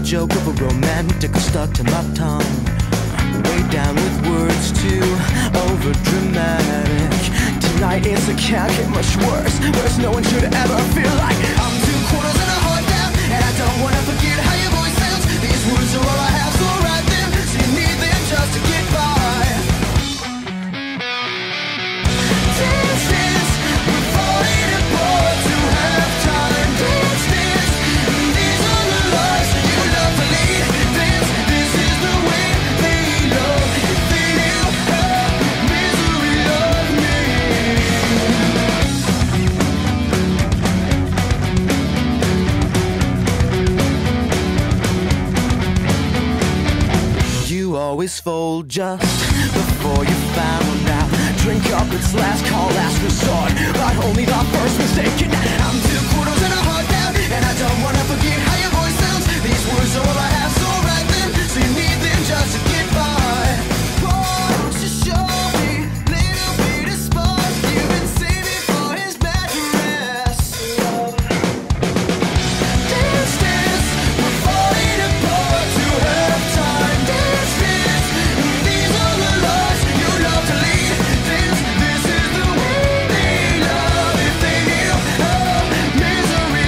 joke of a romantic stuck to my tongue. Way down with words too over dramatic. Tonight it's a can't get much worse. Worse, no one should ever feel like I'm 2/4 and a heart down, and I don't wanna forget how your voice sounds. These words are all I have, so write them. So you need them just to get by. Dance, dance, we're falling apart to have time. Dance, dance, these are the lives you love to lead. Dance, this is the way they love. If they knew how misery loved me. You always fold just before you found out. Drink up, it's last call, last resort, but only the first mistake. And I'm 2/4 and a heart down, and I don't wanna forget how your voice sounds. These words are all I have, so write them. So you need them just to get by. Won't you show me little bit of spark you've been saving for his mattress? Dance, dance, we're falling apart to have time. Dance, dance, these are the lives you love to lead. Dance, this is the way they love. If they knew how misery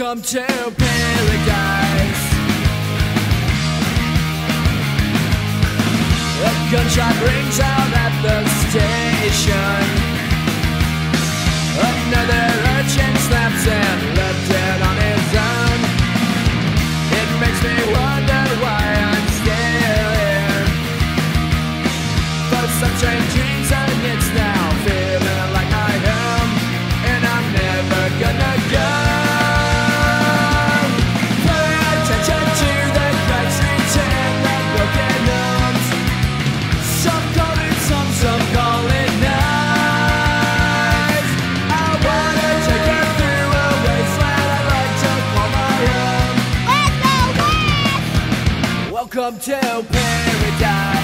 Welcome to paradise. A gunshot rings out at the station. Another urchin snaps and left dead on his own. It makes me wonder why I'm still here. For some strange reason it's now feeling like my home, and I'm never gonna go. Pay attention to the cracks and the broken homes. Some call it some call it nice. I wanna take you through a wasteland I'd like to call my home. Welcome to paradise.